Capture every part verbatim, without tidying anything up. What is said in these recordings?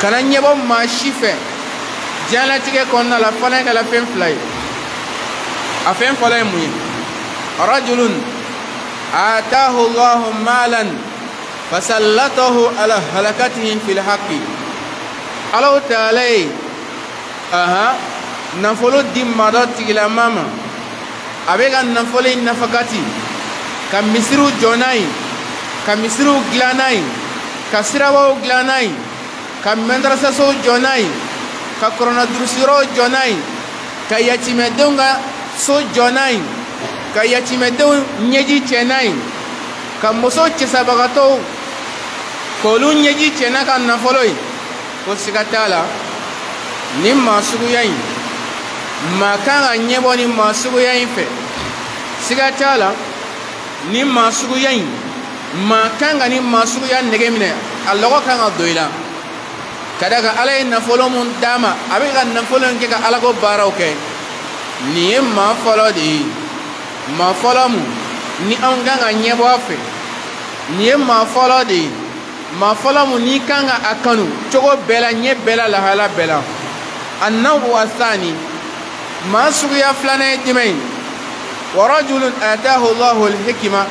kana ɲɛbɔ maa si fɛ diɲɛlatigɛ kɔnɔna la fana ye kɛla fɛn fila ye. A fɛn fɔlɔ ye mun ye? rajulun ataahu Allahu maalan fasallatahu ala halakatihi fil haqqi. Allahu Taala ye aha nafolo di maa dɔ tigilama ma, a bɛ ka nafolo in nafakati ka misiriw jɔ n'a ye, ka misiriw dilan n'a ye, ka sirabaw dilan n'a ye, ka madrasasow jɔ n'a ye, ka kɔrɔnadurusiyɔrɔw jɔ n'a ye, ka yatimɛdenw ka so jɔ n'a ye, ka yatimɛdenw ɲɛji cɛ n'a ye, ka muso cɛsabagatɔw k'olu ɲɛji cɛ n'a ka nafolo ye. Ko siga t'a la nin maa suguya in maa kan ka ɲɛbɔ ni maa suguya in fɛ. Siga t'a la nin maa suguya in maa kan ka ni maa suguya nɛgɛ minɛ, a lɔgɔ kan ka don i la. Ka da kan Ala ye nafolo mun d'a ma, a bɛ ka nafolo in kɛ ka Alako baaraw kɛ. Nin ye maa fɔlɔ de ye. Maa fɔlɔ mun ni anw kan ka ɲɛbɔ a fɛ. Nin ye maa fɔlɔ de ye. Maa fɔlɔ mun n'i kan ka a kanu cogo bɛɛ la, ɲɛ bɛɛ la, lahala bɛɛ la. An-naw'u ath-thani, maa suguya filanan ye jumɛn ye? wa rajulun ataahu Allahu al-hikma,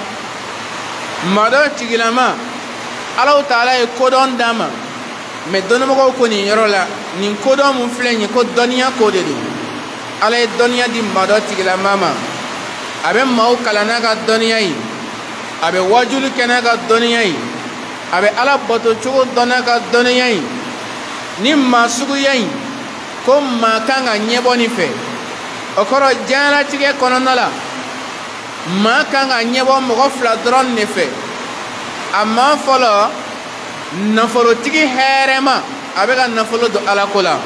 maa dɔ tigilama Allahu Taala ye kodɔn d'a ma, mais dɔnnibagaw ko nin yɔrɔ la nin kodɔn mun filɛ nin ye ko dɔnniya ko de don. Ala ye dɔnniya di maa dɔ tigilama ma, a bɛ maaw kalan n'a ka dɔnniya ye, a bɛ wajuli kɛ n'a ka dɔnniya ye, a bɛ Ala bato cogo dɔn n'a ka dɔnniya ye. Ni maa suguya in ko maa kan ka ɲɛbɔ nin fɛ, o kɔrɔ diɲɛlatigɛ kɔnɔna la maa kan ka ɲɛbɔ mɔgɔ fila dɔrɔn de fɛ. A maa fɔlɔ, nafolotigi hɛrɛma, a bɛ ka nafolo don Alako la.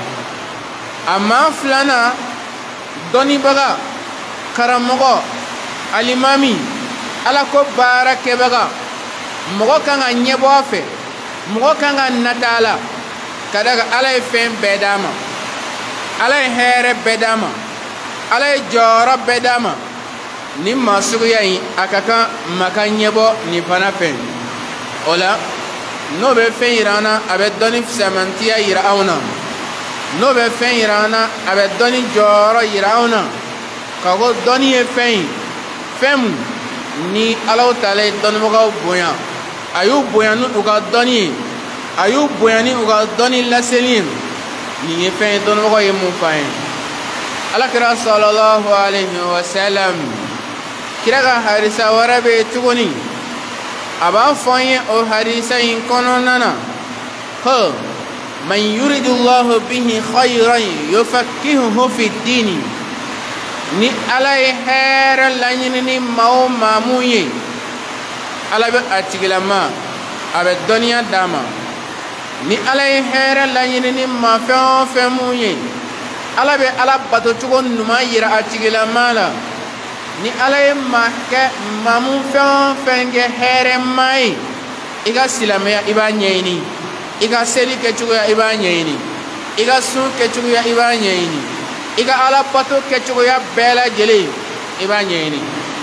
A maa filanan, dɔnnibaga, karamɔgɔ, alimami, Alako baara kɛbaga, mɔgɔ kan ka ɲɛbɔ a fɛ, mɔgɔ kan ka nata a la. Ka da kan Ala ye fɛn bɛɛ d'a ma, Ala ye hɛrɛ bɛɛ d'a ma, Ala ye jɔyɔrɔ bɛɛ d'a ma. Nin maa suguya in a ka kan maa ka ɲɛbɔ nin fana fɛ. O la n'o bɛ fɛn yira an na, a bɛ dɔnni fisamantiya yira anw na. N'o bɛ fɛn yira an na, a bɛ dɔnni jɔyɔrɔ yira anw na. Ka ko dɔnni ye fɛn ye, fɛn mun ni Alahu Taala ye dɔnnibagaw bonya, a y'u bonya ni u ka dɔnni ye, a y'u bonya ni u ka dɔnni laseli ye. Nin ye fɛn ye dɔnnibagaw ye mun f'an ye. Alakira sallallahu alayhi wa sallam, kira ka hadisa wɛrɛ bɛ yen tuguni, a b'a fɔ an ye o hadisa in kɔnɔna na ko man yuridullahu bihi khayran yufaqihuhu fi ddini. Ni Ala ye hɛrɛ laɲini ni maa o maa mun ye, Ala bɛ a tigilama a bɛ dɔnniya d'a ma. Ni Ala ye hɛrɛ laɲini ni maa fɛn o fɛn mun ye, Ala bɛ Ala bato cogo ɲuman yira a tigilama la. Ni Ala ye maa kɛ maa mun fɛn o fɛn kɛ hɛrɛma ye, i ka silamɛya i b'a ɲɛɲini, i ka seli kɛcogoya i b'a ɲɛɲini, i ka sun kɛcogoya i b'a ɲɛɲini, i ka Ala bato kɛcogoya bɛɛ lajɛlen i b'a ɲɛɲini.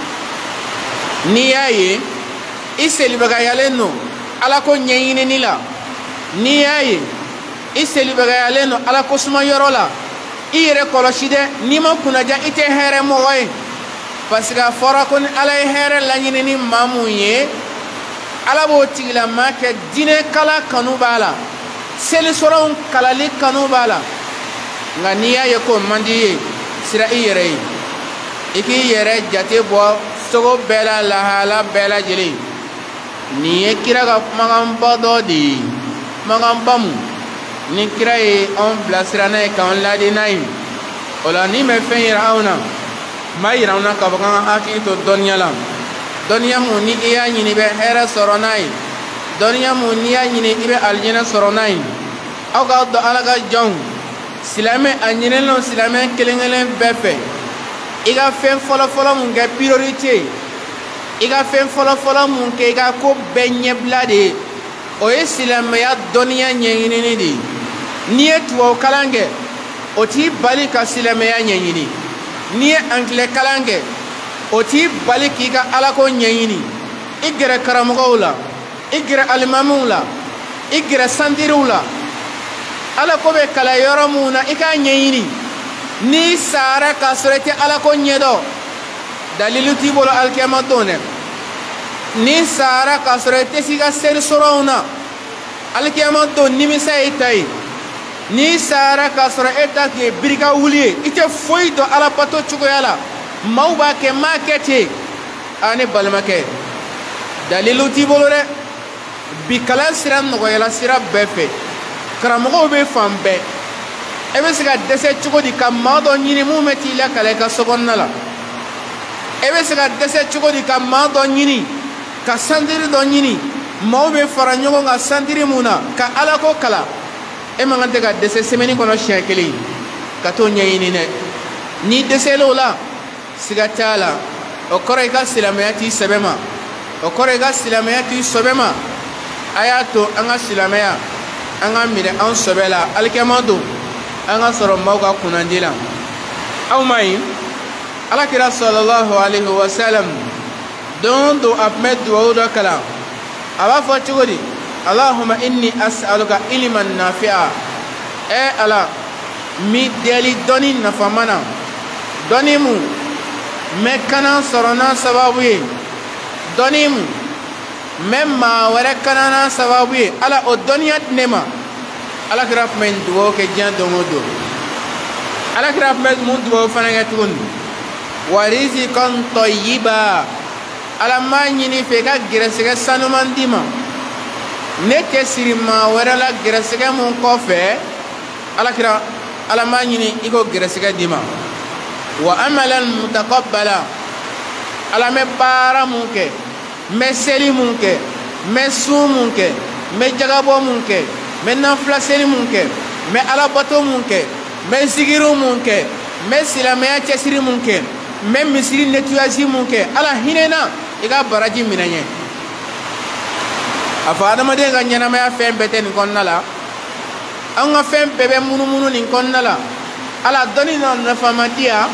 N'i y'a ye i selibagayalen don Alako ɲɛɲinini la, n'i y'a ye i selibagayalen don Alako sumayɔrɔ la, i yɛrɛ kɔlɔsi dɛ, n'i ma kunnaja i tɛ hɛrɛmɔgɔ ye. Parce que a fɔra ko ni Ala ye hɛrɛ laɲini ni maa mun ye, Ala b'o tigilama kɛ diinɛ kala kanu b'a la, selisɔrɔw kalali kanu b'a la. Nka n'i y'a ye ko man di ye, sira i yɛrɛ ye, i k'i yɛrɛ jate bɔ cogo bɛɛ la, lahala bɛɛ lajɛlen. Nin ye kira ka kumakanba dɔ de ye, kumakanba mun ni kira ye anw bilasira n'a ye k'anw ladi n'a ye. O la ni bɛ fɛn yira anw na, m'a yira anw na k'a fɔ k'an ka hakili to dɔnniya la. Dɔnniya mun ni i y'a ɲini i bɛ hɛrɛ sɔrɔ n'a ye, dɔnniya mun n'i y'a ɲini i bɛ alijinɛ sɔrɔ n'a ye. Aw k'a dɔn Ala ka jɔnw, silamɛ a ɲinilen don silamɛ kelen kelen bɛɛ fɛ, i ka fɛn fɔlɔ fɔlɔ mun kɛ priorité, i ka fɛn fɔlɔ fɔlɔ mun kɛ i ka ko bɛɛ ɲɛbila de ye, o ye silamɛya dɔnniya ɲɛɲinini de ye. N'i ye tubabu kalan kɛ, o t'i bali ka silamɛya ɲɛɲini. N'i ye angilɛ kalan kɛ, o t'i bali k'i ka Alako ɲɛɲini. I gɛrɛ karamɔgɔw la, i gɛrɛ alimamiw la, i gɛrɛ santiriw la. ala ko be kala yoro muna ika nyeyini ni sara ka sorete ala ko nyedo dalilu tibolo alkiyama tone ni sara ka sorete siga sel sorona alkiyama to nimisa itai ni sara ka soro eta ke birika wuliye ite foyi do ala pato chugo yala mauba ke makete ani balmake dalilu tibolo re bi kala siram no yala sira befe karamogo be fambe ebe siga dese chugo di kamma do nyini mu meti la kala ka sogonna la ebe siga dese chugo di kamma do nyini ka sandiri do nyini mawbe faranyogo nga sandiri muna ka ala ko kala e mangante ga dese semeni kono shekeli ka to nyini ne ni dese lola siga tala o kore ga silamayati sebema o kore ga silamayati sobema ayato anga silamaya anga mire an sobela alkemado anga soro mawga kunandila aw mai alakira sallallahu alaihi wasallam don do ahmed duawda kala aba fo chugodi allahumma inni as'aluka ilman nafi'a e ala mi deli doni nafamana doni mu mekana sorona sababu ye doni mu memma wara kanana sababu ye ala o doniyat nema ala kira men duwo ke jan dongodo ala kira men mun duwo fana ga tugun wa rizqan tayyiba ala ma nyini fe ka giresega sanuman dima ne ke sirima wara la giresega mun ko fe ala kira ala ma nyini iko giresega dima wa amalan mutaqabbala ala me para mun ke me seli mun ke me su mun ke me jagabo mun ke me nafla seli mun ke me alabato mun ke me sigiru mun ke me silamaya cesiri mun ke me misiri netuyasi mun ke ala hinena iga baraji minanye afa adama de ga nyana ma fem beten konnala an ga fem bebe munu munu nin konnala ala doni na nafamatia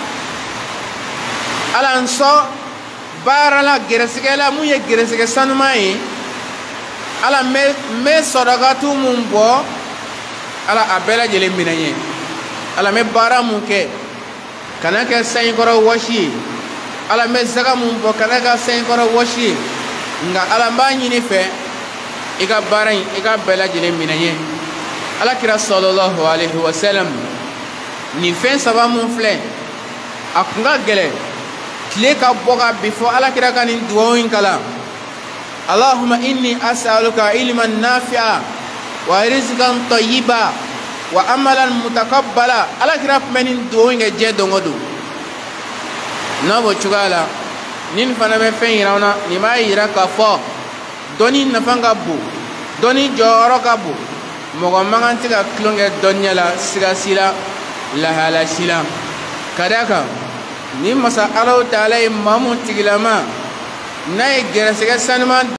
ala nso barala geresigela mu ye geresige sanumai ala me me sodagatu mumbo ala abela jele minanye ala me bara munke kana ke sayin koro washi ala me zaga mumbo kana ka sayin koro washi nga ala mbani ni fe iga bara iga bela jele minanye ala kira sallallahu alaihi wasallam ni fe saba mun fle akunga gele kile ka boga before ala kira kanin duwin kala allahumma inni as'aluka ilman nafi'a wa rizqan tayyiba wa amalan mutaqabbala ala kira menin duwin ge je dongodu nabo chugala nin fana be fen yirawna ni ma yira ka fo doni nafanga bu doni joro ka bu mogo manganti ka klonge donyala siga sila la hala sila kadaka ni masa Allah taala mamu tigilama nay gerasega sanman